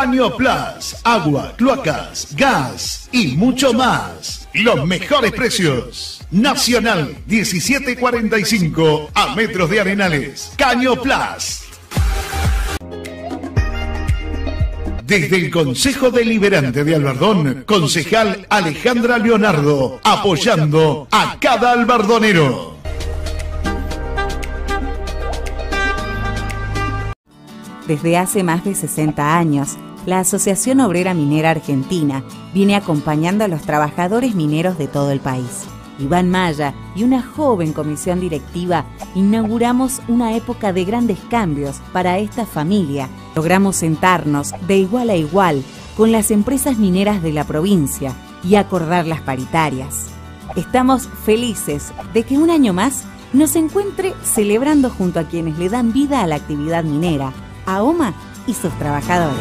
Caño Plus, agua, cloacas, gas y mucho más. Los mejores precios. Nacional 1745 a Metros de Arenales. Caño Plus. Desde el Consejo Deliberante de Albardón, concejal Alejandra Leonardo, apoyando a cada albardonero. Desde hace más de 60 años, la Asociación Obrera Minera Argentina viene acompañando a los trabajadores mineros de todo el país. Iván Maya y una joven comisión directiva inauguramos una época de grandes cambios para esta familia. Logramos sentarnos de igual a igual con las empresas mineras de la provincia y acordar las paritarias. Estamos felices de que un año más nos encuentre celebrando junto a quienes le dan vida a la actividad minera, a OMA y sus trabajadores.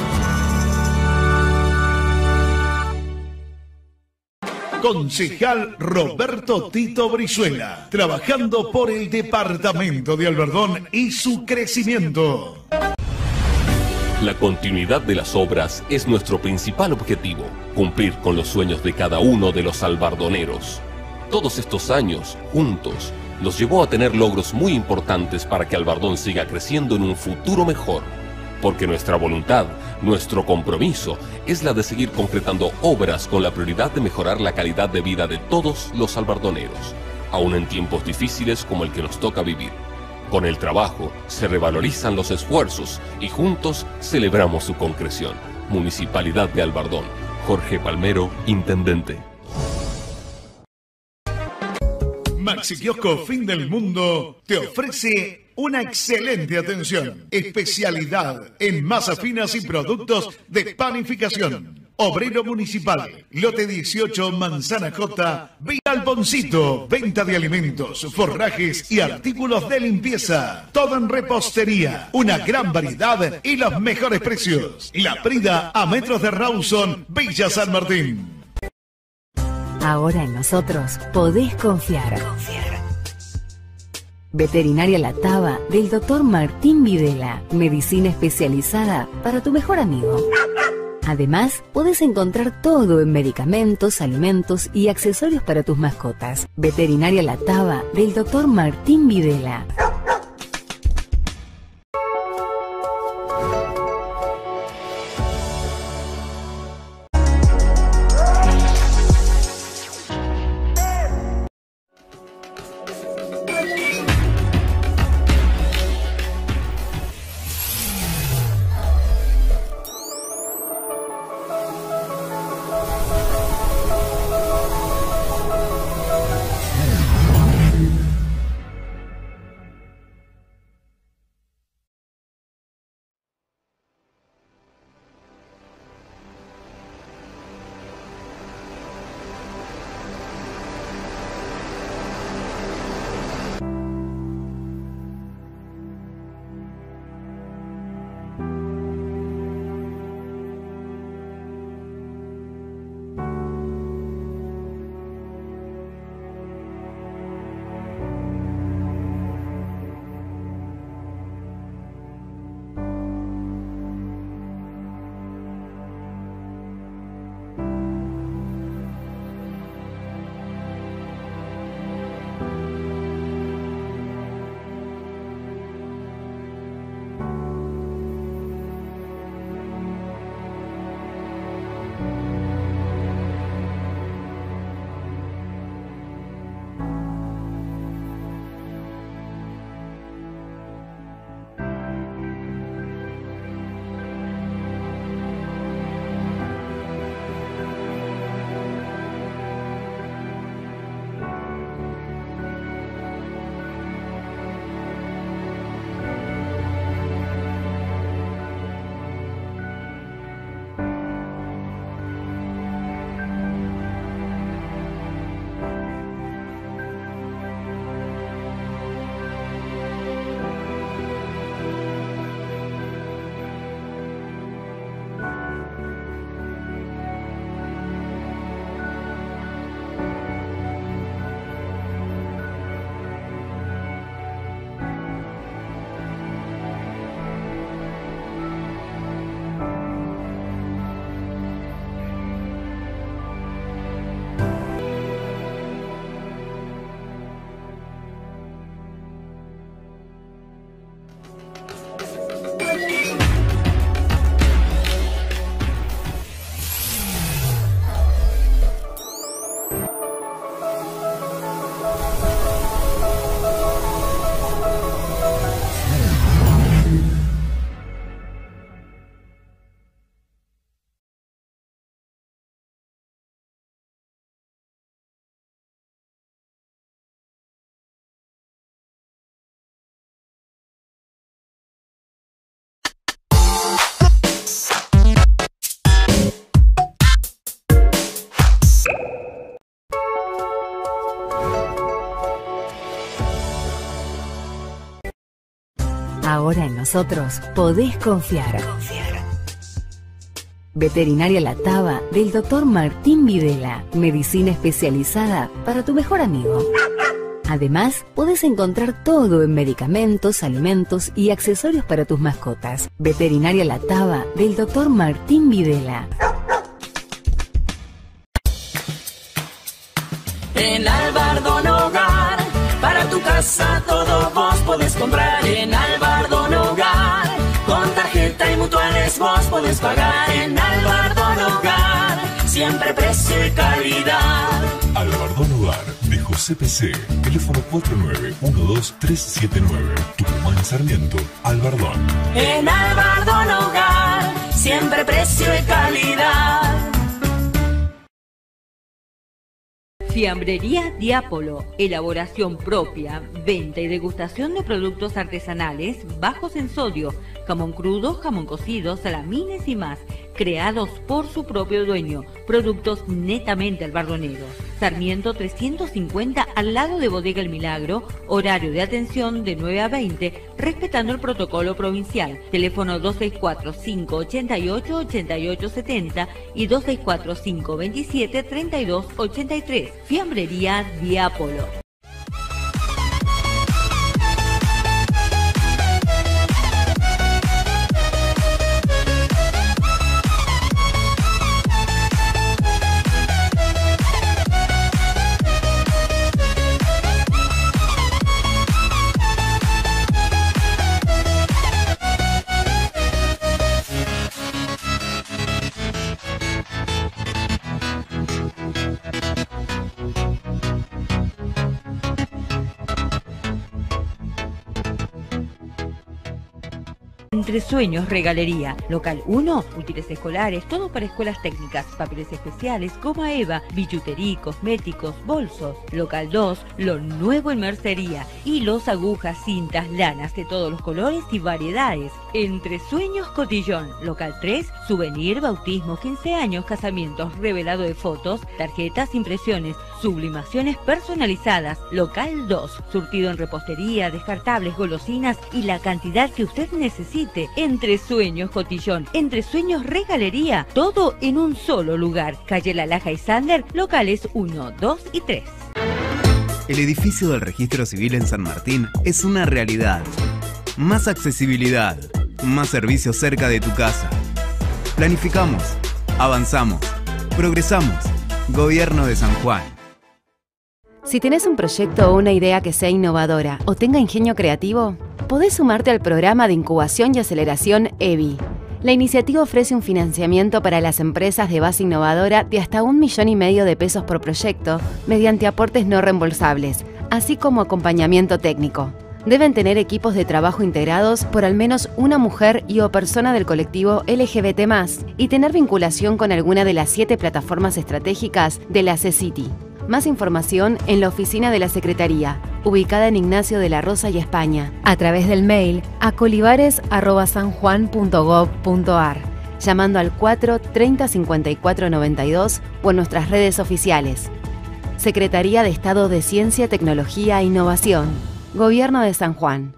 Concejal Roberto Tito Brizuela, trabajando por el departamento de Albardón y su crecimiento. La continuidad de las obras es nuestro principal objetivo, cumplir con los sueños de cada uno de los albardoneros. Todos estos años, juntos, nos llevó a tener logros muy importantes para que Albardón siga creciendo en un futuro mejor. Porque nuestra voluntad, nuestro compromiso, es la de seguir concretando obras con la prioridad de mejorar la calidad de vida de todos los albardoneros, aún en tiempos difíciles como el que nos toca vivir. Con el trabajo se revalorizan los esfuerzos y juntos celebramos su concreción. Municipalidad de Albardón. Jorge Palmero, Intendente. Maxi Kiosco Fin del Mundo te ofrece una excelente atención. Especialidad en masas finas y productos de panificación. Obrero Municipal, lote 18, Manzana J, Villa Alponcito. Venta de alimentos, forrajes y artículos de limpieza. Todo en repostería. Una gran variedad y los mejores precios. La Prida a Metros de Rawson, Villa San Martín. Ahora en nosotros podés confiar. Veterinaria La Taba del Dr. Martín Videla. Medicina especializada para tu mejor amigo. Además, podés encontrar todo en medicamentos, alimentos y accesorios para tus mascotas. Veterinaria La Taba del Dr. Martín Videla. Ahora en nosotros podés confiar. Veterinaria La Taba del Dr. Martín Videla. Medicina especializada para tu mejor amigo. Además, podés encontrar todo en medicamentos, alimentos y accesorios para tus mascotas. Veterinaria La Taba del Dr. Martín Videla. En Albardón Hogar, para tu casa todo vos podés comprar. En Albardón Hogar, con tarjeta y mutuales vos podés pagar. En Albardón Hogar, siempre precio y calidad. Albardón Hogar de José P.C. Teléfono 4912-379. Tucumán, Sarmiento, Albardón. En Albardón Hogar, siempre precio y calidad. Fiambrería Diapolo, elaboración propia, venta y degustación de productos artesanales bajos en sodio, jamón crudo, jamón cocido, salamines y más, creados por su propio dueño, productos netamente albardoneros. Sarmiento 350 al lado de Bodega El Milagro, horario de atención de 9 a 20, respetando el protocolo provincial. Teléfono 264-588-8870 y 264-527-3283. Fiambrería Diapolo. Entre Sueños Regalería. Local 1, útiles escolares, todo para escuelas técnicas, papeles especiales, goma eva, billutería, cosméticos, bolsos. Local 2, lo nuevo en mercería, hilos, agujas, cintas, lanas de todos los colores y variedades. Entre Sueños Cotillón. Local 3, souvenir, bautismo, 15 años, casamientos, revelado de fotos, tarjetas, impresiones, sublimaciones personalizadas. Local 2, surtido en repostería, descartables, golosinas y la cantidad que usted necesite. Entre Sueños Cotillón, Entre Sueños Regalería, todo en un solo lugar. Calle La Laja y Sander, locales 1, 2 y 3. El edificio del Registro Civil en San Martín es una realidad. Más accesibilidad, más servicios cerca de tu casa. Planificamos, avanzamos, progresamos. Gobierno de San Juan. Si tenés un proyecto o una idea que sea innovadora o tenga ingenio creativo, podés sumarte al programa de incubación y aceleración EBI. La iniciativa ofrece un financiamiento para las empresas de base innovadora de hasta 1,5 millones de pesos por proyecto mediante aportes no reembolsables, así como acompañamiento técnico. Deben tener equipos de trabajo integrados por al menos una mujer y o persona del colectivo LGBT+, y tener vinculación con alguna de las 7 plataformas estratégicas de la CECITI. Más información en la oficina de la Secretaría, ubicada en Ignacio de la Rosa y España, a través del mail a colibares@sanjuan.gov.ar, llamando al 4 30 54 92 o en nuestras redes oficiales. Secretaría de Estado de Ciencia, Tecnología e Innovación. Gobierno de San Juan.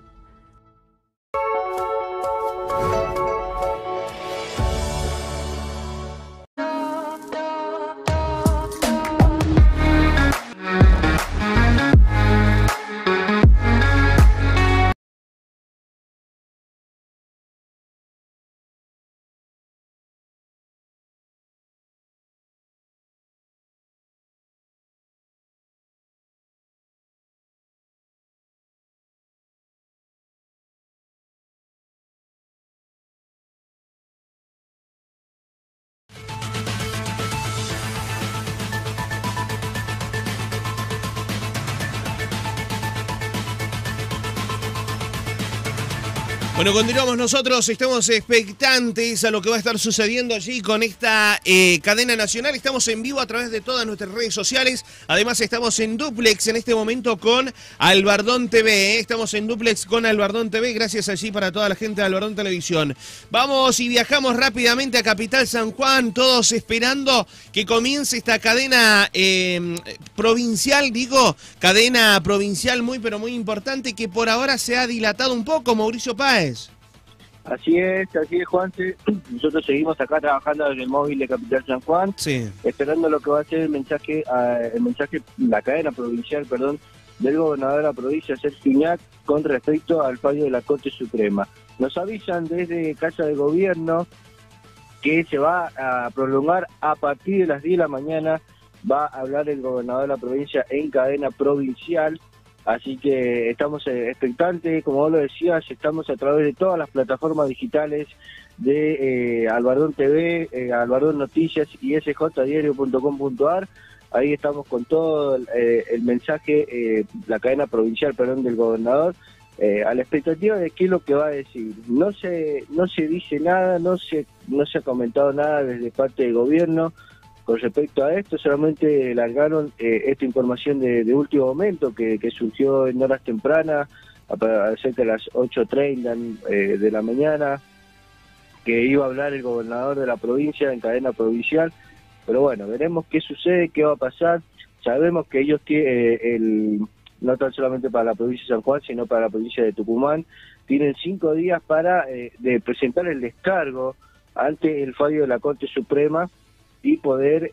Bueno, continuamos nosotros, estamos expectantes a lo que va a estar sucediendo allí con esta cadena nacional. Estamos en vivo a través de todas nuestras redes sociales. Además estamos en duplex en este momento con Albardón TV. Estamos en duplex con Albardón TV. Gracias allí para toda la gente de Albardón Televisión. Vamos y viajamos rápidamente a Capital San Juan, todos esperando que comience esta cadena provincial, cadena provincial muy pero muy importante que por ahora se ha dilatado un poco, Mauricio Páez. Así es, Juanse. Nosotros seguimos acá trabajando en el móvil de Capital San Juan, esperando lo que va a ser el mensaje, la cadena provincial, del gobernador de la provincia, Sergio Uñac, con respecto al fallo de la Corte Suprema. Nos avisan desde Casa de Gobierno que se va a prolongar a partir de las 10 de la mañana, va a hablar el gobernador de la provincia en cadena provincial. Así que estamos expectantes, como vos lo decías, estamos a través de todas las plataformas digitales de Albardón TV, Albardón Noticias y sjdiario.com.ar. Ahí estamos con todo el mensaje, la cadena provincial, del gobernador, a la expectativa de qué es lo que va a decir. No se dice nada, no se ha comentado nada desde parte del gobierno con respecto a esto. Solamente largaron esta información de último momento que surgió en horas tempranas, cerca de las 8:30 de la mañana, que iba a hablar el gobernador de la provincia en cadena provincial. Pero bueno, veremos qué sucede, qué va a pasar. Sabemos que ellos tienen, no tan solamente para la provincia de San Juan, sino para la provincia de Tucumán, tienen 5 días para de presentar el descargo ante el fallo de la Corte Suprema y poder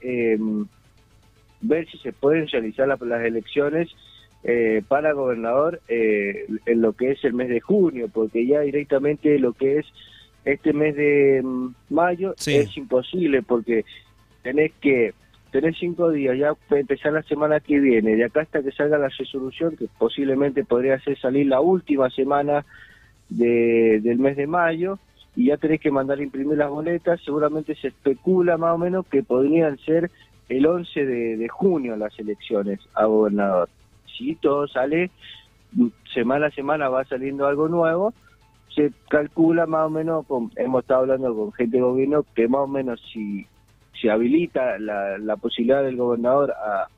ver si se pueden realizar las elecciones para gobernador en lo que es el mes de junio, porque ya directamente lo que es este mes de mayo es imposible, porque tenés 5 días, ya empezar la semana que viene, de acá hasta que salga la resolución, que posiblemente podría ser salir la última semana del mes de mayo, y ya tenés que mandar a imprimir las boletas. Seguramente se especula más o menos que podrían ser el 11 de junio las elecciones a gobernador. Si todo sale, semana a semana va saliendo algo nuevo, se calcula más o menos, hemos estado hablando con gente de gobierno, que más o menos si se habilita la posibilidad del gobernador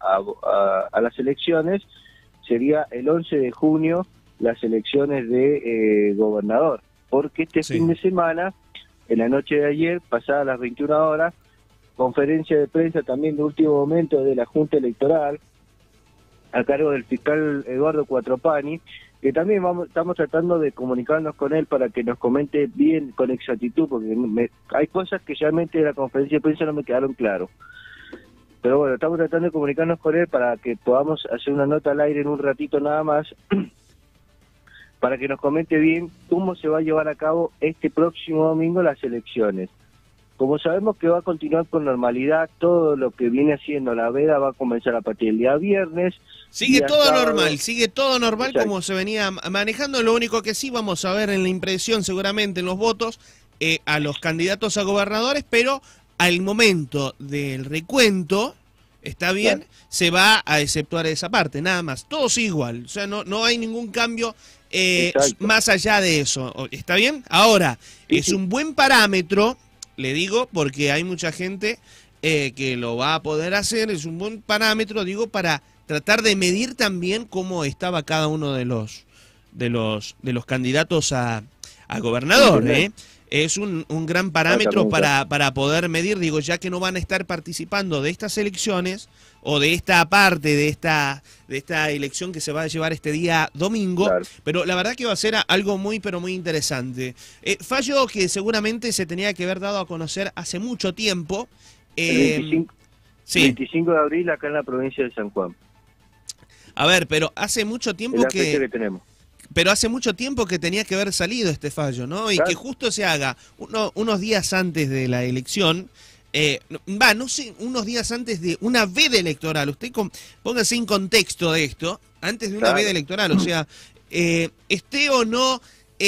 a las elecciones, sería el 11 de junio las elecciones de gobernador. Porque este fin de semana, en la noche de ayer, pasadas las 21 horas, conferencia de prensa también de último momento de la Junta Electoral, a cargo del fiscal Eduardo Cuatropani, que también estamos tratando de comunicarnos con él para que nos comente bien, con exactitud, porque hay cosas que realmente de la conferencia de prensa no me quedaron claro. Pero bueno, estamos tratando de comunicarnos con él para que podamos hacer una nota al aire en un ratito nada más, para que nos comente bien cómo se va a llevar a cabo este próximo domingo las elecciones. Como sabemos que va a continuar con normalidad, todo lo que viene haciendo la veda va a comenzar a partir del día viernes. Sigue todo normal Exacto. Como se venía manejando. Lo único que sí vamos a ver en la impresión, seguramente en los votos, a los candidatos a gobernadores, pero al momento del recuento, está bien, claro, se va a exceptuar esa parte, nada más. Todo sigue igual, o sea, no hay ningún cambio más allá de eso. ¿Está bien? Ahora, es un buen parámetro, le digo, porque hay mucha gente que lo va a poder hacer, es un buen parámetro, digo, para tratar de medir también cómo estaba cada uno de los candidatos a gobernador, Es un gran parámetro para poder medir, digo, ya que no van a estar participando de estas elecciones o de esta parte de esta elección que se va a llevar este día domingo, claro, pero la verdad que va a ser algo muy, pero muy interesante. Fallo que seguramente se tenía que haber dado a conocer hace mucho tiempo. El 25 de abril acá en la provincia de San Juan. A ver, pero hace mucho tiempo que tenemos. Pero hace mucho tiempo que tenía que haber salido este fallo, ¿no? Y claro, que justo se haga unos días antes de la elección, no sé, unos días antes de una veda electoral. Usted póngase en contexto de esto, antes de una veda electoral, o sea, esté o no,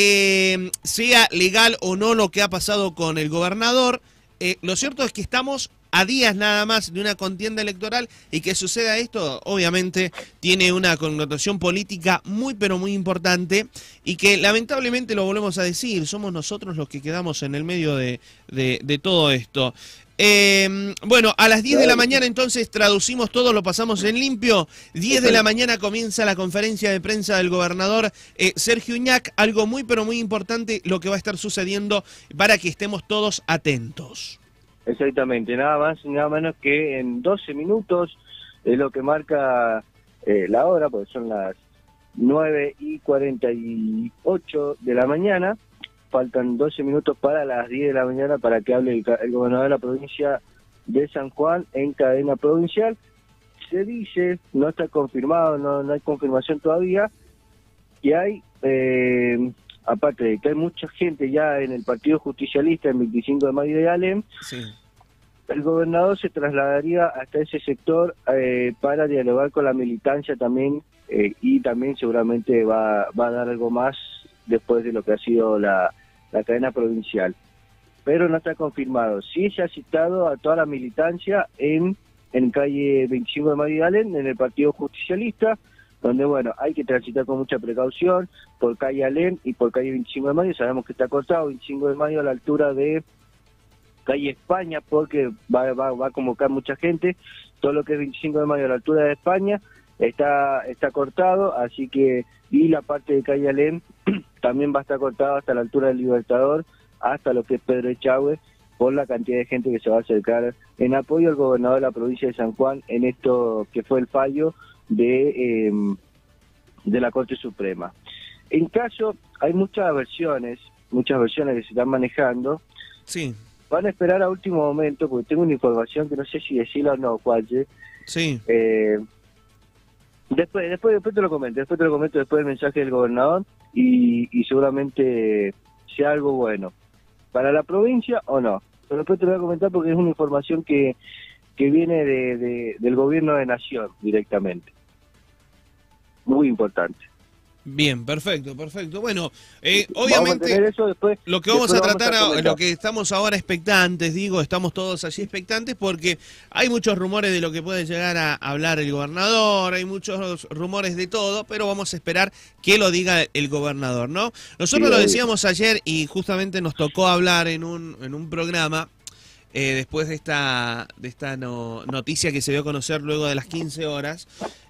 sea legal o no lo que ha pasado con el gobernador, lo cierto es que estamos a días nada más de una contienda electoral, y que suceda esto obviamente tiene una connotación política muy pero muy importante, y que lamentablemente, lo volvemos a decir, somos nosotros los que quedamos en el medio de todo esto. Bueno, a las 10 de la mañana entonces traducimos todo, lo pasamos en limpio. 10 de la mañana comienza la conferencia de prensa del gobernador Sergio Uñac. Algo muy pero muy importante lo que va a estar sucediendo, para que estemos todos atentos. Exactamente, nada más y nada menos que en 12 minutos es lo que marca la hora, porque son las 9:48 de la mañana. faltan 12 minutos para las 10 de la mañana para que hable el gobernador de la provincia de San Juan en cadena provincial. Se dice, no está confirmado, no hay confirmación todavía, que hay, aparte de que hay mucha gente ya en el Partido Justicialista, el 25 de mayo de Alem, Sí. el gobernador se trasladaría hasta ese sector para dialogar con la militancia también, y también seguramente va a dar algo más después de lo que ha sido la cadena provincial. Pero no está confirmado. Sí se ha citado a toda la militancia en calle 25 de mayo de Alem, en el Partido Justicialista, donde, bueno, hay que transitar con mucha precaución por calle Alem y por calle 25 de mayo. Sabemos que está cortado 25 de mayo a la altura de calle España, porque va a convocar mucha gente. Todo lo que es 25 de mayo a la altura de España está cortado, así que, y la parte de calle Alem también va a estar cortado hasta la altura del Libertador, hasta lo que es Pedro Echagüe, por la cantidad de gente que se va a acercar en apoyo al gobernador de la provincia de San Juan en esto que fue el fallo de la Corte Suprema. En caso, hay muchas versiones que se están manejando. Sí. Van a esperar a último momento, porque tengo una información que no sé si decirla o no, Juanche. Sí. Después te lo comento, después del mensaje del gobernador, y seguramente sea algo bueno para la provincia o no. Pero después te lo voy a comentar porque es una información que viene del gobierno de Nación directamente. Muy importante. Bien, perfecto. Bueno, obviamente eso después, lo que vamos a tratar, lo que estamos ahora expectantes, estamos todos allí expectantes porque hay muchos rumores de lo que puede llegar a hablar el gobernador, hay muchos rumores de todo, pero vamos a esperar que lo diga el gobernador, ¿no? Nosotros lo decíamos ayer y justamente nos tocó hablar en un programa después de esta noticia que se dio a conocer luego de las 15 horas.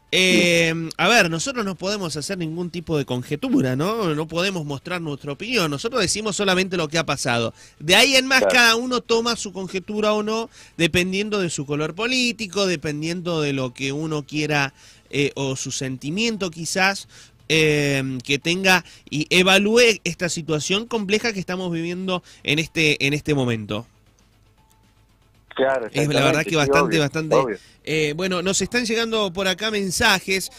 A ver, nosotros no podemos hacer ningún tipo de conjetura, ¿no? No podemos mostrar nuestra opinión. Nosotros decimos solamente lo que ha pasado. De ahí en más, cada uno toma su conjetura o no, dependiendo de su color político, dependiendo de lo que uno quiera o su sentimiento quizás que tenga y evalúe esta situación compleja que estamos viviendo en este momento. Claro, es la verdad que bastante. Obvio. Bueno, nos están llegando por acá mensajes.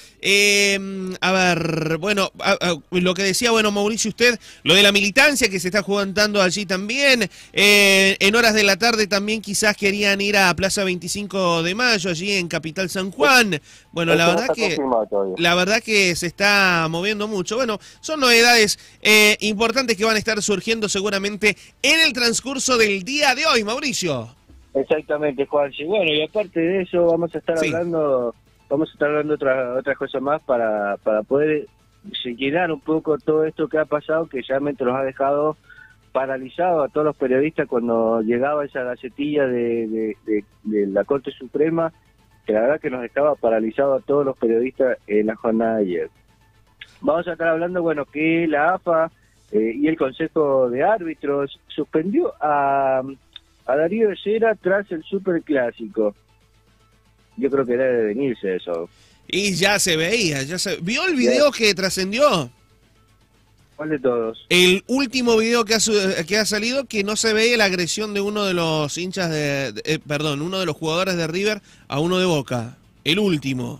A ver, bueno, lo que decía, bueno, Mauricio, usted, lo de la militancia que se está jugando allí también. En horas de la tarde también quizás querían ir a Plaza 25 de Mayo, allí en Capital San Juan. Bueno, la verdad que se está moviendo mucho. Bueno, son novedades importantes que van a estar surgiendo seguramente en el transcurso del día de hoy, Mauricio. Exactamente, Juanchi. Bueno, y aparte de eso vamos a estar hablando otras cosas más para poder llenar un poco todo esto que ha pasado, que realmente nos ha dejado paralizados a todos los periodistas cuando llegaba esa gacetilla de la Corte Suprema, que la verdad que nos dejaba paralizados a todos los periodistas en la jornada de ayer. Vamos a estar hablando, bueno, que la AFA y el Consejo de Árbitros suspendió a Darío Herrera tras el Superclásico. Yo creo que debe venirse eso. Y ya se veía, ¿Vio el video que trascendió? ¿Cuál de todos? El último video que ha salido, que no se veía la agresión de uno de los hinchas uno de los jugadores de River a uno de Boca. El último.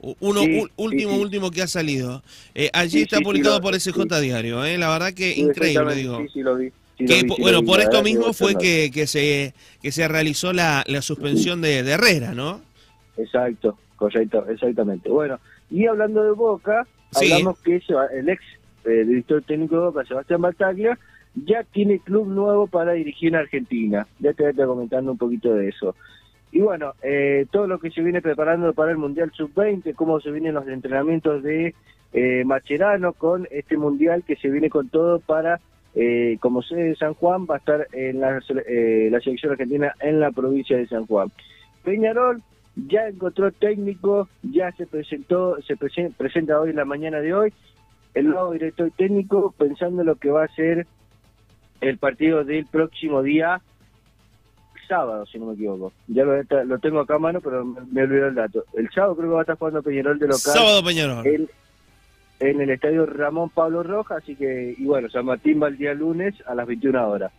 Último que ha salido. Allí está publicado por SJ Diario, la verdad que increíble, digo. Sí, lo vi. Bueno, por esto mismo fue que se realizó la suspensión de Herrera, ¿no? Exacto, correcto, exactamente. Bueno, y hablando de Boca, hablamos que el ex director técnico de Boca, Sebastián Battaglia, ya tiene club nuevo para dirigir en Argentina. Ya te voy a estar comentando un poquito de eso. Y bueno, todo lo que se viene preparando para el Mundial Sub-20, cómo se vienen los entrenamientos de Mascherano con este Mundial que se viene con todo para... como sede de San Juan, va a estar en la selección argentina en la provincia de San Juan. Peñarol ya encontró técnico, ya se presenta hoy en la mañana de hoy, el nuevo director técnico, pensando en lo que va a ser el partido del próximo día sábado, si no me equivoco. Ya lo tengo acá a mano, pero me olvidó el dato. El sábado creo que va a estar jugando Peñarol de local. Sábado Peñarol. en el estadio Ramón Pablo Rojas, así que, y bueno, San Martín va el día lunes a las 21 horas.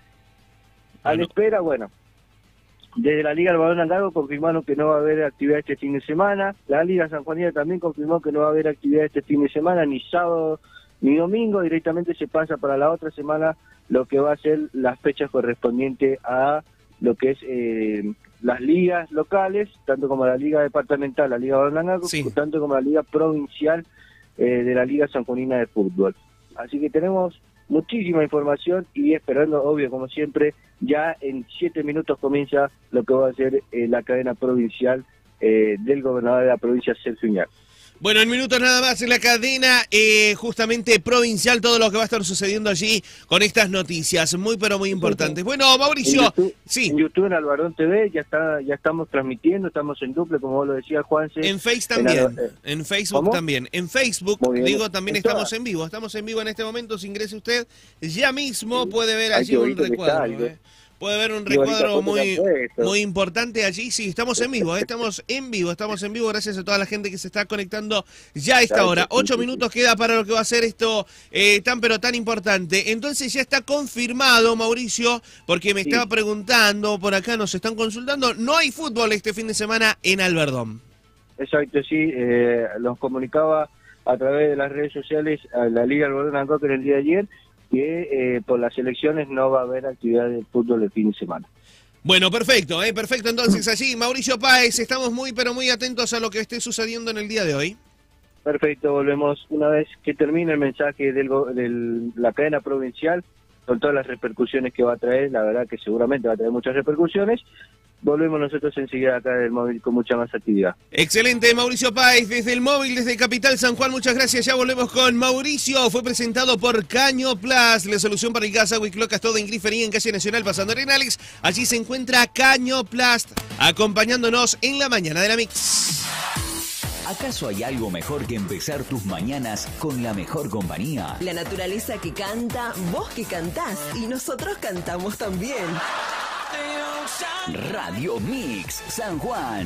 A la espera, bueno, desde la Liga del Balón Angago confirmaron que no va a haber actividad este fin de semana. La Liga Sanjuanina también confirmó que no va a haber actividad este fin de semana, ni sábado ni domingo. Directamente se pasa para la otra semana lo que va a ser las fechas correspondientes a lo que es las ligas locales, tanto como la Liga Departamental, la Liga Balón Angago, tanto como la Liga Provincial de la Liga Sanjuanina de Fútbol. Así que tenemos muchísima información y esperando, obvio, como siempre, ya en 7 minutos comienza lo que va a ser la cadena provincial del gobernador de la provincia, Sergio Uñac. Bueno, en minutos nada más en la cadena justamente provincial, todo lo que va a estar sucediendo allí con estas noticias muy pero muy importantes. Bueno, Mauricio, en YouTube, en Albardón TV, ya estamos transmitiendo, estamos en Duple, como vos lo decías, Juanse. En Face también, en Facebook ¿cómo? También. En Facebook, digo, también estamos en vivo en este momento, si ingrese usted, ya mismo puede ver allí un recuadro. Puede haber un recuadro muy importante allí. Sí, estamos en vivo, estamos en vivo. Gracias a toda la gente que se está conectando ya a esta hora. 8 minutos queda para lo que va a ser esto tan pero tan importante. Entonces ya está confirmado, Mauricio, porque me estaba preguntando, por acá nos están consultando, no hay fútbol este fin de semana en Albardón. Exacto, sí, los comunicaba a través de las redes sociales a la Liga Albardón Angago en el día de ayer, que por las elecciones no va a haber actividad de fútbol el fin de semana. Bueno, perfecto, perfecto. Entonces allí, Mauricio Páez, estamos muy pero muy atentos a lo que esté sucediendo en el día de hoy. Perfecto, volvemos una vez que termine el mensaje de la cadena provincial, con todas las repercusiones que va a traer. La verdad que seguramente va a traer muchas repercusiones. Volvemos nosotros enseguida acá del móvil con mucha más actividad. Excelente, Mauricio Páez, desde el móvil, desde Capital San Juan, muchas gracias. Ya volvemos con Mauricio. Fue presentado por Caño Plus, la solución para el gas, agua y cloacas, todo en grifería en calle Nacional, pasando Arenales. Allí se encuentra Caño Plus, acompañándonos en la mañana de la Mix. ¿Acaso hay algo mejor que empezar tus mañanas con la mejor compañía? La naturaleza que canta, vos que cantás y nosotros cantamos también. Radio Mix San Juan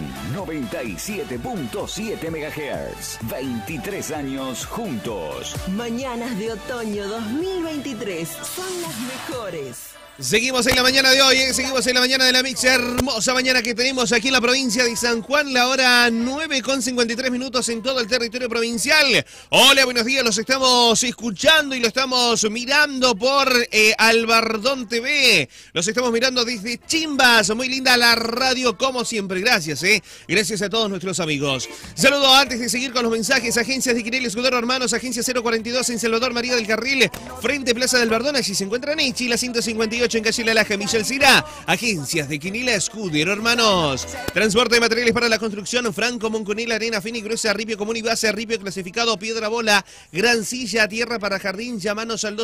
97.7 MHz. 23 años juntos. Mañanas de otoño 2023 son las mejores. Seguimos en la mañana de hoy, seguimos en la mañana de la Mix, hermosa mañana que tenemos aquí en la provincia de San Juan, la hora 9:53 en todo el territorio provincial. Hola, buenos días, los estamos escuchando y lo estamos mirando por Albardón TV. Los estamos mirando desde Chimbas, muy linda la radio como siempre, gracias, gracias a todos nuestros amigos. Saludo antes de seguir con los mensajes, agencias de Quirel Escudero Hermanos, agencia 042 en Salvador María del Carril, frente Plaza del Albardón, allí se encuentran Echi, la 158 en calle La Laja, Michel Cira. Agencias de Quinila Escudero Hermanos. Transporte de materiales para la construcción, Franco, Moncunil, arena fina y gruesa, ripio común y base, ripio clasificado, piedra bola, gran silla, tierra para jardín. Llámanos al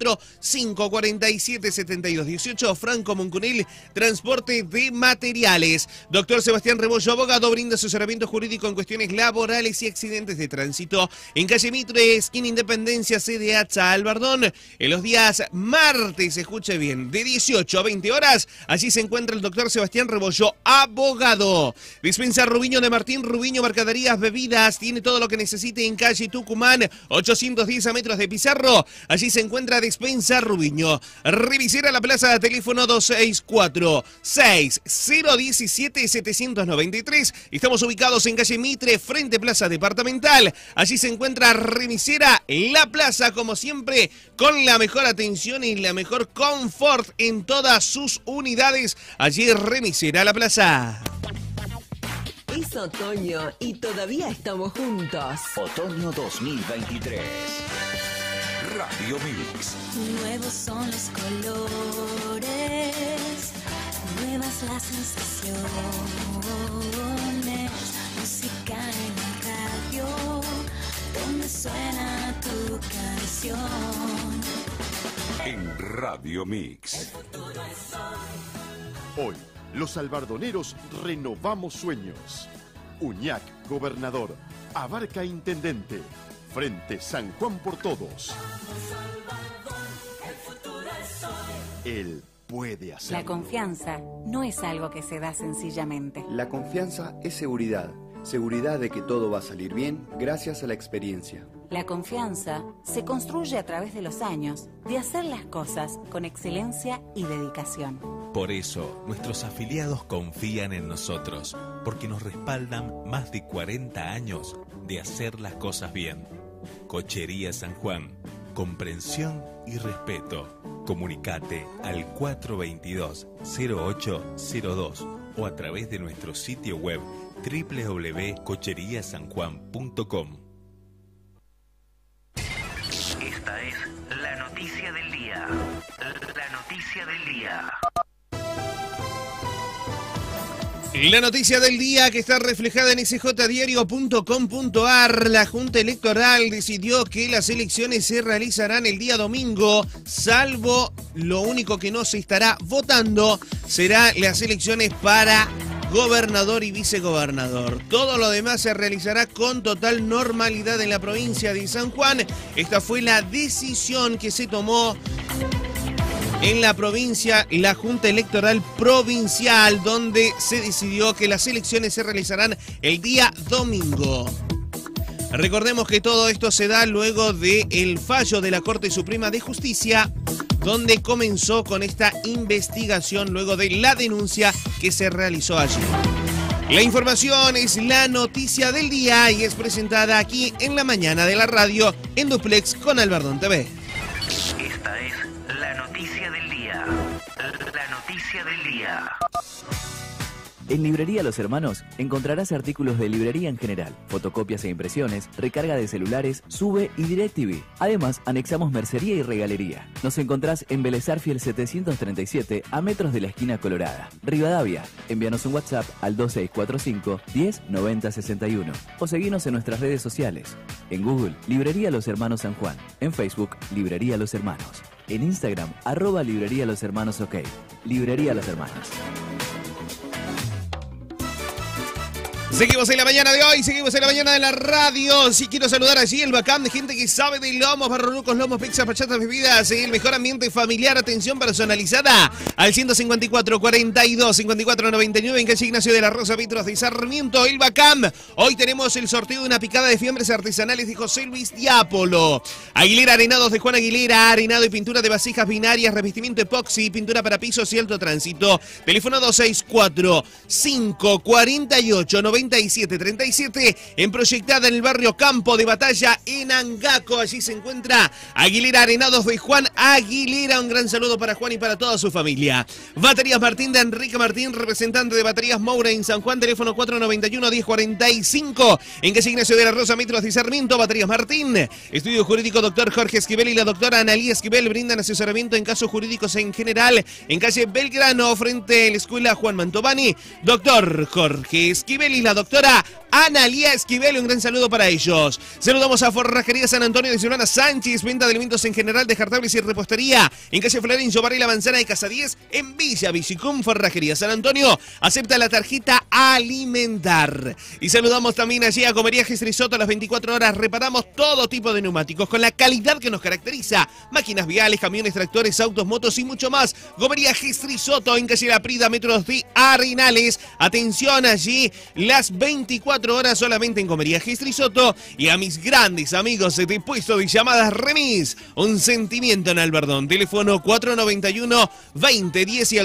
264-547-7218. Franco, Moncunil, transporte de materiales. Doctor Sebastián Rebollo, abogado, brinda asesoramiento jurídico en cuestiones laborales y accidentes de tránsito. En calle Mitre, esquina Independencia, CDH Albardón. En los días martes, escuche bien, de 18 a 20 horas, allí se encuentra el doctor Sebastián Rebollo, abogado. Dispensa Rubiño de Martín, Rubiño, mercaderías, bebidas, tiene todo lo que necesite en calle Tucumán, 810 a metros de Pizarro. Allí se encuentra Dispensa Rubiño. Revisera la plaza de teléfono 264-6017-793. Estamos ubicados en calle Mitre, frente Plaza Departamental. Allí se encuentra Remisera, la plaza, como siempre, con la mejor atención y la mejor confort en todas sus unidades. Allí Remisera la plaza. Es otoño y todavía estamos juntos. Otoño 2023. Radio Mix. Nuevos son los colores, nuevas las sensaciones. Música en la radio, donde suena tu canción. En Radio Mix. Hoy, los albardoneros renovamos sueños. Uñac, gobernador. Abarca, intendente. Frente San Juan por todos. Él puede hacerlo. La confianza no es algo que se da sencillamente. La confianza es seguridad. Seguridad de que todo va a salir bien gracias a la experiencia. La confianza se construye a través de los años, de hacer las cosas con excelencia y dedicación. Por eso, nuestros afiliados confían en nosotros, porque nos respaldan más de 40 años de hacer las cosas bien. Cochería San Juan, comprensión y respeto. Comunicate al 422-0802 o a través de nuestro sitio web www.cocheriasanjuan.com. Esta es la noticia del día. La noticia del día. La noticia del día que está reflejada en sjdiario.com.ar. La Junta Electoral decidió que las elecciones se realizarán el día domingo, salvo lo único que no se estará votando será las elecciones para gobernador y vicegobernador. Todo lo demás se realizará con total normalidad en la provincia de San Juan. Esta fue la decisión que se tomó en la provincia, la Junta Electoral Provincial, donde se decidió que las elecciones se realizarán el día domingo. Recordemos que todo esto se da luego del fallo de la Corte Suprema de Justicia, donde comenzó con esta investigación luego de la denuncia que se realizó allí. La información es la noticia del día y es presentada aquí en la mañana de la radio en Duplex con Albardón TV. Esta es la noticia del día. La noticia del día. En Librería Los Hermanos encontrarás artículos de librería en general, fotocopias e impresiones, recarga de celulares, Sube y DirecTV. Además, anexamos mercería y regalería. Nos encontrás en Vélez Arfiel 737 a metros de la esquina Colorada, Rivadavia. Envíanos un WhatsApp al 2645 10 90 61 o seguinos en nuestras redes sociales. En Google, Librería Los Hermanos San Juan. En Facebook, Librería Los Hermanos. En Instagram, @Librería Los Hermanos OK. Librería Los Hermanos. Seguimos en la mañana de hoy, seguimos en la mañana de la radio. Sí, quiero saludar allí el bacán de gente que sabe de lomos, barronucos, lomos, pizzas, pachatas, bebidas, el mejor ambiente familiar, atención personalizada al 154 42 54 99 en calle Ignacio de la Rosa, Vitros de Sarmiento, el bacán. Hoy tenemos el sorteo de una picada de fiambres artesanales de José Luis Diápolo. Aguilera Arenados de Juan Aguilera, arenado y pintura de vasijas binarias, revestimiento epoxi, pintura para pisos y alto tránsito. Teléfono 264 548 9737 en Proyectada en el barrio Campo de Batalla en Angaco. Allí se encuentra Aguilera Arenados de Juan Aguilera. Un gran saludo para Juan y para toda su familia. Baterías Martín de Enrique Martín, representante de Baterías Moura en San Juan. Teléfono 491-1045 en calle Ignacio de la Rosa, Metros de Sarmiento. Baterías Martín. Estudio Jurídico Dr. Jorge Esquivel y la doctora Analía Esquivel brindan asesoramiento en casos jurídicos en general en calle Belgrano frente a la escuela Juan Mantovani. Doctor Jorge Esquivel y la doctora Analía Esquivel, un gran saludo para ellos. Saludamos a Forrajería San Antonio de Silvana Sánchez, venta de alimentos en general, descartables y repostería en calle Florencio Varela Manzana de Casa 10 en Villa Villicum. Forrajería San Antonio acepta la tarjeta Alimentar. Y saludamos también allí a Gomería Gestrisotto. A las 24 horas reparamos todo tipo de neumáticos con la calidad que nos caracteriza. Máquinas viales, camiones, tractores, autos, motos y mucho más. Gomería Gestrisotto en calle La Prida, metros de Arenales. Atención allí, las 24 horas solamente en Gomería Gestrisotto. Y a mis grandes amigos de Puesto de Llamadas Remis, un sentimiento en Albardón. Teléfono 491-2010 y al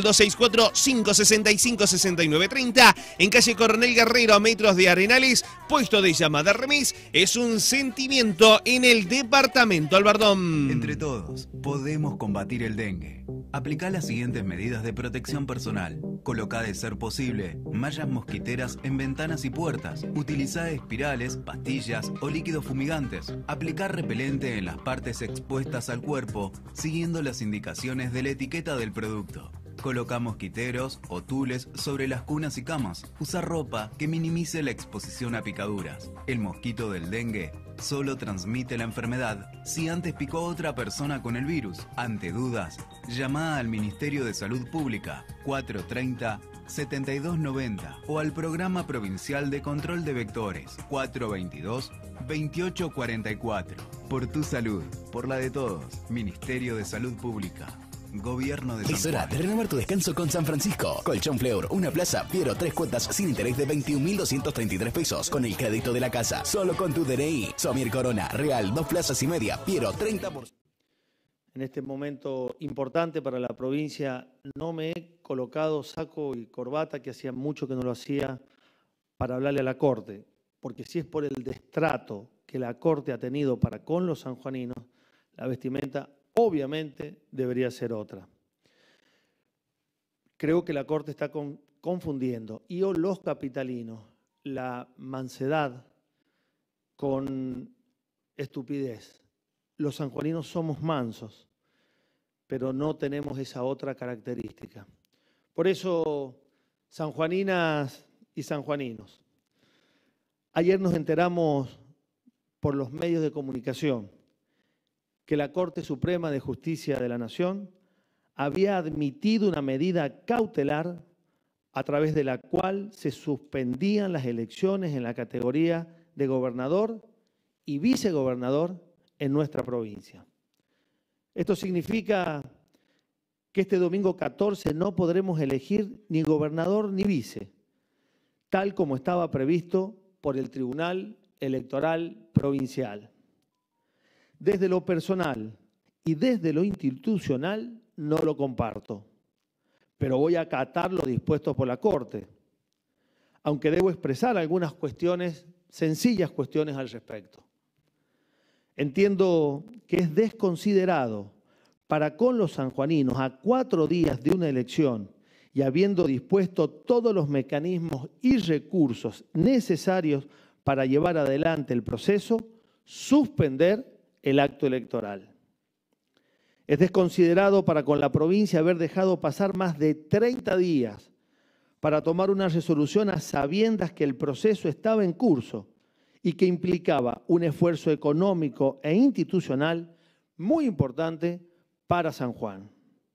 264-565-6930 en calle Coronel Guerrero a metros de Arenales. Puesto de Llamadas Remis es un sentimiento en el departamento Albardón. Entre todos podemos combatir el dengue. Aplica las siguientes medidas de protección personal. Coloca, de ser posible, mallas mosquiteras en ventanas y puertas. Utiliza espirales, pastillas o líquidos fumigantes. Aplicar repelente en las partes expuestas al cuerpo, siguiendo las indicaciones de la etiqueta del producto. Coloca mosquiteros o tules sobre las cunas y camas. Usa ropa que minimice la exposición a picaduras. El mosquito del dengue solo transmite la enfermedad si antes picó a otra persona con el virus. Ante dudas, llama al Ministerio de Salud Pública 430-7290 o al Programa Provincial de Control de Vectores 422-2844. Por tu salud, por la de todos. Ministerio de Salud Pública. Gobierno de San Es hora Juan. de renovar tu descanso con San Francisco. Colchón Fleur, una plaza, Piero, 3 cuotas sin interés de 21.233 pesos con el crédito de la casa. Solo con tu DNI. Somir Corona, Real, 2 plazas y media, Piero, 30%. En este momento importante para la provincia no me he colocado saco y corbata, que hacía mucho que no lo hacía, para hablarle a la Corte, porque si es por el destrato que la Corte ha tenido para con los sanjuaninos, la vestimenta obviamente debería ser otra. Creo que la Corte está confundiendo, y los capitalinos, la mansedad con estupidez. Los sanjuaninos somos mansos, pero no tenemos esa otra característica. Por eso, sanjuaninas y sanjuaninos, ayer nos enteramos por los medios de comunicación que la Corte Suprema de Justicia de la Nación había admitido una medida cautelar a través de la cual se suspendían las elecciones en la categoría de gobernador y vicegobernador en nuestra provincia. Esto significa que este domingo 14 no podremos elegir ni gobernador ni vice, tal como estaba previsto por el Tribunal Electoral Provincial. Desde lo personal y desde lo institucional no lo comparto, pero voy a acatar lo dispuesto por la Corte, aunque debo expresar algunas cuestiones, sencillas cuestiones al respecto. Entiendo que es desconsiderado para con los sanjuaninos a 4 días de una elección y habiendo dispuesto todos los mecanismos y recursos necesarios para llevar adelante el proceso, suspender el acto electoral. Es desconsiderado para con la provincia haber dejado pasar más de 30 días para tomar una resolución a sabiendas que el proceso estaba en curso y que implicaba un esfuerzo económico e institucional muy importante para San Juan.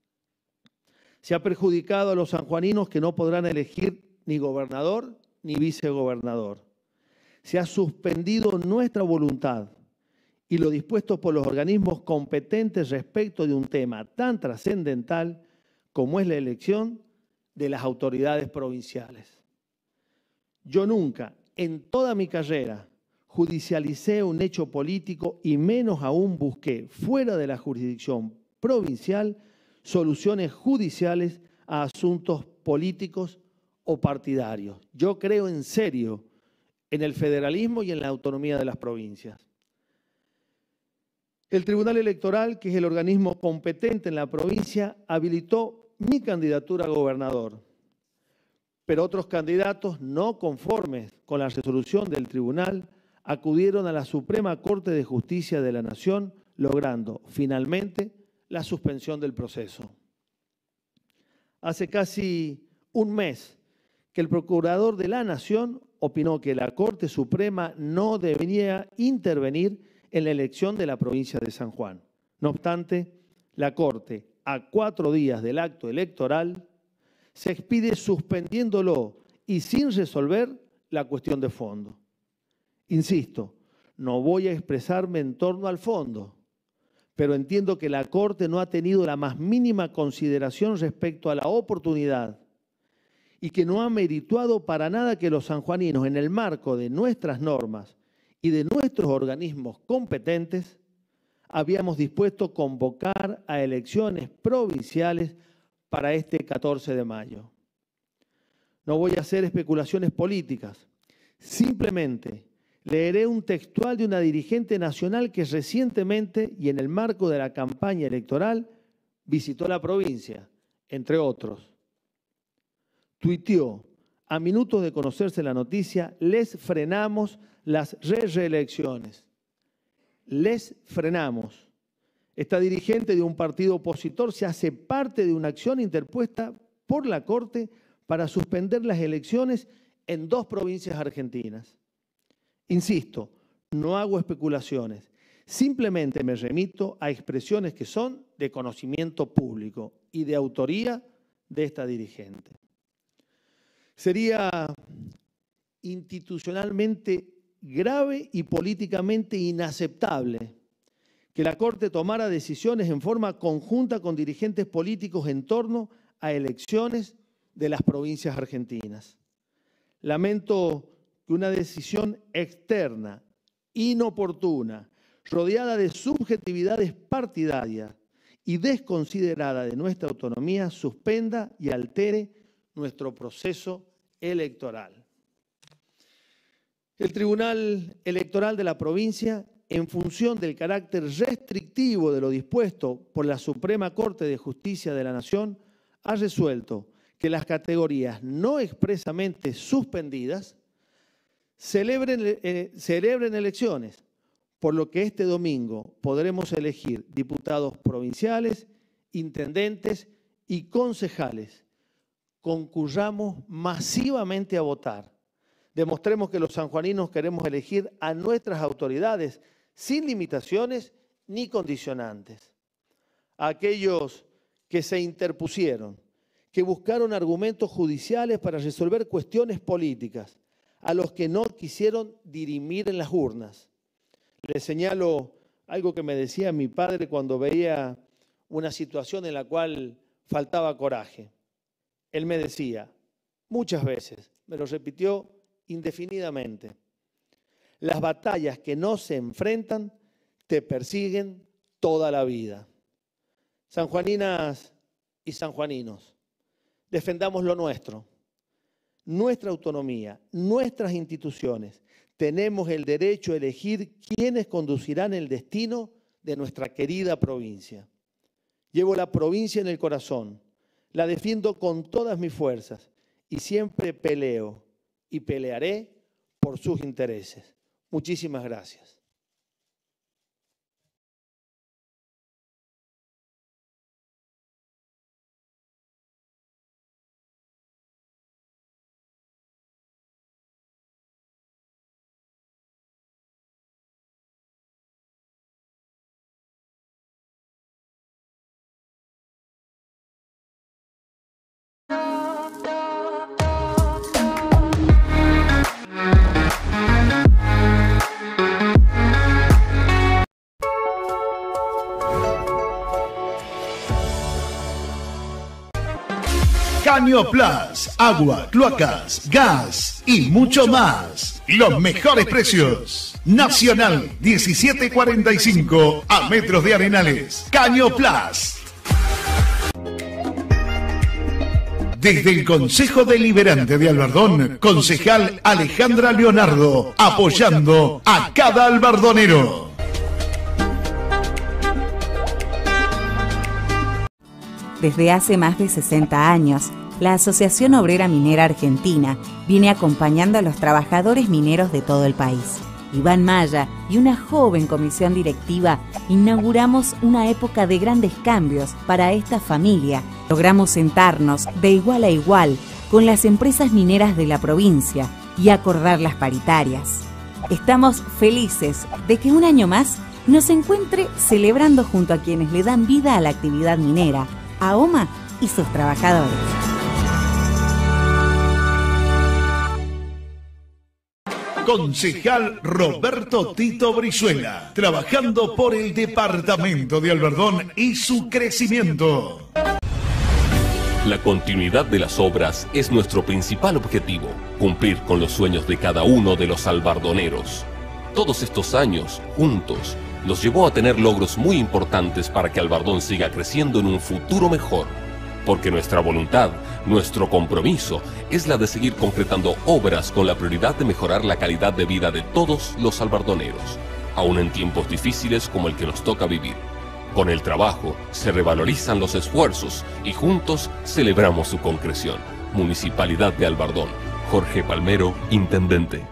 Se ha perjudicado a los sanjuaninos que no podrán elegir ni gobernador ni vicegobernador. Se ha suspendido nuestra voluntad y lo dispuesto por los organismos competentes respecto de un tema tan trascendental como es la elección de las autoridades provinciales. Yo nunca, en toda mi carrera, judicialicé un hecho político y menos aún busqué, fuera de la jurisdicción provincial, soluciones judiciales a asuntos políticos o partidarios. Yo creo en serio en el federalismo y en la autonomía de las provincias. El Tribunal Electoral, que es el organismo competente en la provincia, habilitó mi candidatura a gobernador, pero otros candidatos no conformes con la resolución del tribunal acudieron a la Suprema Corte de Justicia de la Nación, logrando finalmente la suspensión del proceso. Hace casi un mes que el Procurador de la Nación opinó que la Corte Suprema no debía intervenir en la elección de la provincia de San Juan. No obstante, la Corte, a 4 días del acto electoral, se expide suspendiéndolo y sin resolver la cuestión de fondo. Insisto, no voy a expresarme en torno al fondo, pero entiendo que la Corte no ha tenido la más mínima consideración respecto a la oportunidad y que no ha merituado para nada que los sanjuaninos, en el marco de nuestras normas y de nuestros organismos competentes, habíamos dispuesto convocar a elecciones provinciales para este 14 de mayo. No voy a hacer especulaciones políticas, simplemente leeré un textual de una dirigente nacional que recientemente y en el marco de la campaña electoral visitó la provincia, entre otros. Tuiteó: a minutos de conocerse la noticia, les frenamos las reelecciones. Les frenamos. Esta dirigente de un partido opositor se hace parte de una acción interpuesta por la Corte para suspender las elecciones en 2 provincias argentinas. Insisto, no hago especulaciones, simplemente me remito a expresiones que son de conocimiento público y de autoría de esta dirigente. Sería institucionalmente grave y políticamente inaceptable que la Corte tomara decisiones en forma conjunta con dirigentes políticos en torno a elecciones de las provincias argentinas. Lamento que una decisión externa, inoportuna, rodeada de subjetividades partidarias y desconsiderada de nuestra autonomía, suspenda y altere nuestro proceso electoral. El Tribunal Electoral de la provincia, en función del carácter restrictivo de lo dispuesto por la Suprema Corte de Justicia de la Nación, ha resuelto que las categorías no expresamente suspendidas celebren elecciones, por lo que este domingo podremos elegir diputados provinciales, intendentes y concejales. Concurramos masivamente a votar. Demostremos que los sanjuaninos queremos elegir a nuestras autoridades sin limitaciones ni condicionantes. A aquellos que se interpusieron, que buscaron argumentos judiciales para resolver cuestiones políticas, a los que no quisieron dirimir en las urnas. Les señalo algo que me decía mi padre cuando veía una situación en la cual faltaba coraje. Él me decía, muchas veces, me lo repitió indefinidamente, las batallas que no se enfrentan te persiguen toda la vida. Sanjuaninas y sanjuaninos, defendamos lo nuestro, nuestra autonomía, nuestras instituciones. Tenemos el derecho a elegir quiénes conducirán el destino de nuestra querida provincia. Llevo la provincia en el corazón, la defiendo con todas mis fuerzas y siempre peleo y pelearé por sus intereses. Muchísimas gracias. Caño Plus, agua, cloacas, gas y mucho más. Los mejores precios. Nacional 1745 a metros de Arenales. Caño Plus. Desde el Consejo Deliberante de Albardón, concejal Alejandra Leonardo, apoyando a cada albardonero. Desde hace más de 60 años, la Asociación Obrera Minera Argentina viene acompañando a los trabajadores mineros de todo el país. Iván Maya y una joven comisión directiva inauguramos una época de grandes cambios para esta familia. Logramos sentarnos de igual a igual con las empresas mineras de la provincia y acordar las paritarias. Estamos felices de que un año más nos encuentre celebrando junto a quienes le dan vida a la actividad minera, a OMA y sus trabajadores. Concejal Roberto Tito Brizuela, trabajando por el departamento de Albardón y su crecimiento. La continuidad de las obras es nuestro principal objetivo, cumplir con los sueños de cada uno de los albardoneros. Todos estos años, juntos, nos llevó a tener logros muy importantes para que Albardón siga creciendo en un futuro mejor. Porque nuestra voluntad, nuestro compromiso, es la de seguir concretando obras con la prioridad de mejorar la calidad de vida de todos los albardoneros, aún en tiempos difíciles como el que nos toca vivir. Con el trabajo se revalorizan los esfuerzos y juntos celebramos su concreción. Municipalidad de Albardón. Jorge Palmero, Intendente.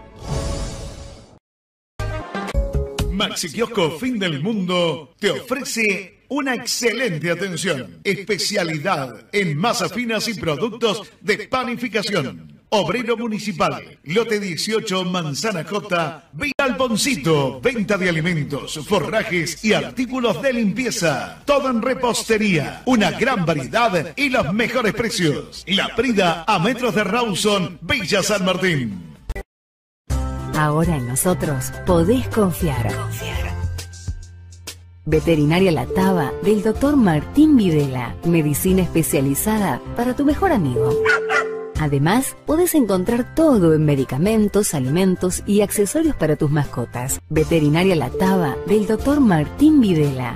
Maxi Kiosco Fin del Mundo te ofrece una excelente atención. Especialidad en masas finas y productos de panificación. Obrero Municipal, lote 18, Manzana J, Villa Alponcito. Venta de alimentos, forrajes y artículos de limpieza. Todo en repostería. Una gran variedad y los mejores precios. La Prida a metros de Rawson, Villa San Martín. Ahora en nosotros podés confiar. Veterinaria La Taba del Dr. Martín Videla. Medicina especializada para tu mejor amigo. Además, podés encontrar todo en medicamentos, alimentos y accesorios para tus mascotas. Veterinaria La Taba del Dr. Martín Videla.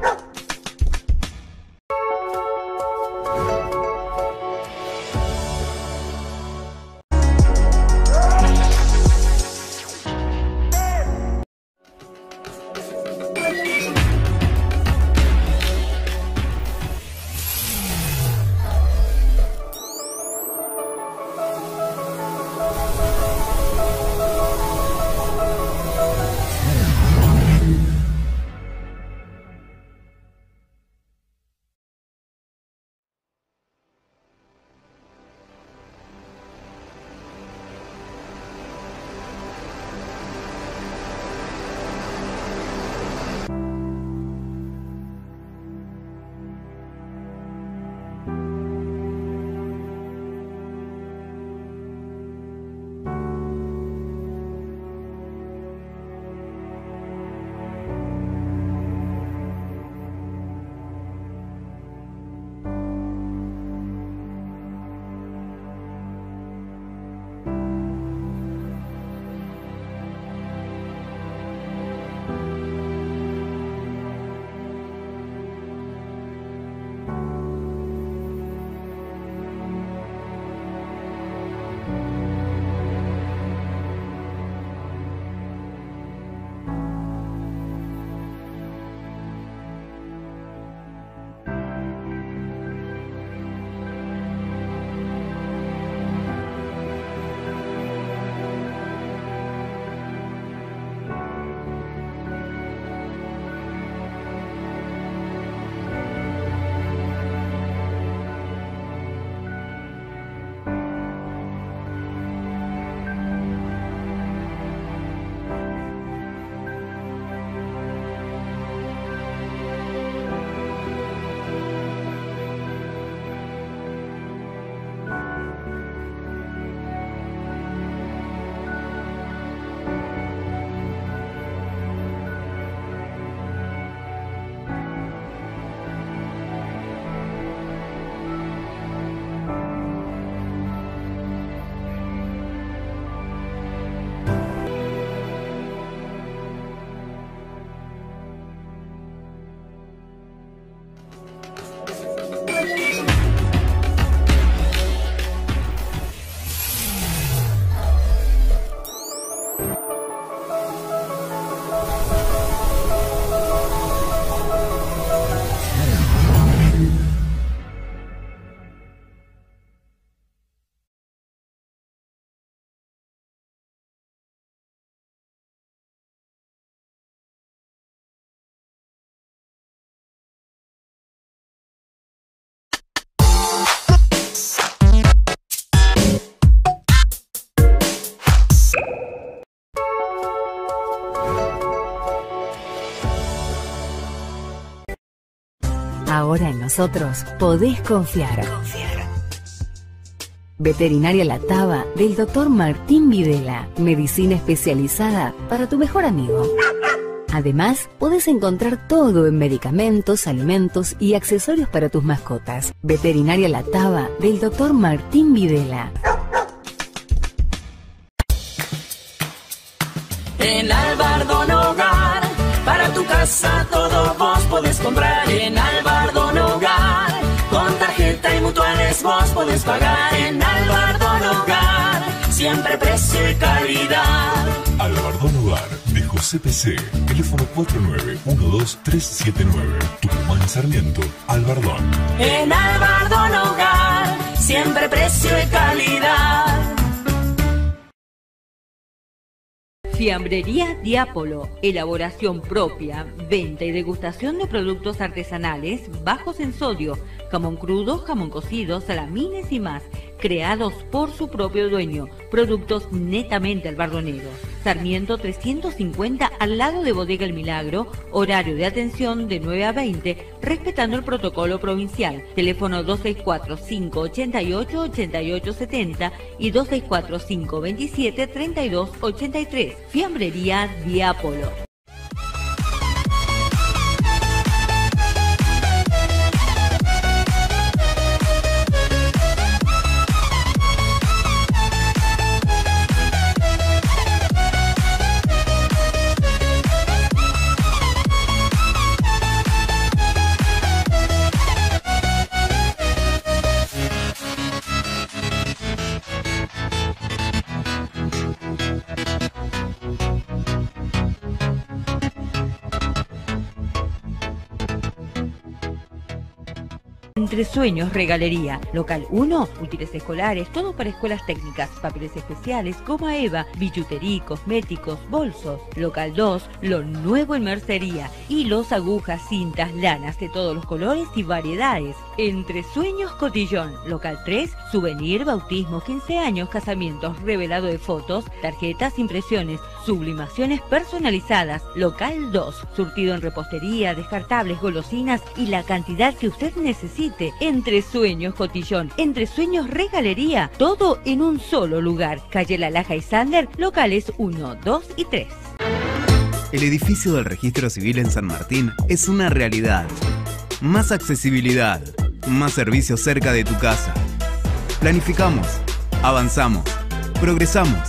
Ahora en nosotros podés confiar. Veterinaria La Taba del Dr. Martín Videla. Medicina especializada para tu mejor amigo. Además, podés encontrar todo en medicamentos, alimentos y accesorios para tus mascotas. Veterinaria La Taba del Dr. Martín Videla. En Albardón Hogar, para tu casa todo vos podés comprar. En Albardón Hogar, con tarjeta y mutuales vos podés pagar. En Albardón Hogar, siempre precio y calidad. Albardón Hogar de José PC, teléfono 4912-379, Tucumán Sarmiento, Albardón. En Albardón Hogar, siempre precio y calidad. Fiambrería Diapolo, elaboración propia, venta y degustación de productos artesanales bajos en sodio, jamón crudo, jamón cocido, salamines y más, creados por su propio dueño, productos netamente albardoneros. Sarmiento 350 al lado de Bodega El Milagro, horario de atención de 9 a 20, respetando el protocolo provincial. Teléfono 264-588-8870 y 264-527-3283. Fiambrería Diapolo. Entre Sueños Regalería. Local 1, útiles escolares, todo para escuelas técnicas, papeles especiales, goma eva, billutería, cosméticos, bolsos. Local 2, lo nuevo en mercería. Hilos, agujas, cintas, lanas de todos los colores y variedades. Entre Sueños Cotillón. Local 3, souvenir, bautismo, 15 años, casamientos, revelado de fotos, tarjetas, impresiones, sublimaciones personalizadas. Local 2, surtido en repostería, descartables, golosinas y la cantidad que usted necesite. Entre Sueños Cotillón, Entre Sueños Regalería, todo en un solo lugar. Calle La Laja y Sander, locales 1, 2 y 3. El edificio del Registro Civil en San Martín es una realidad. Más accesibilidad, más servicios cerca de tu casa. Planificamos, avanzamos, progresamos.